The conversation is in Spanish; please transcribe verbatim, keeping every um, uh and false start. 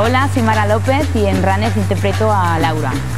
Hola, soy Mara López y en Runners interpreto a Laura.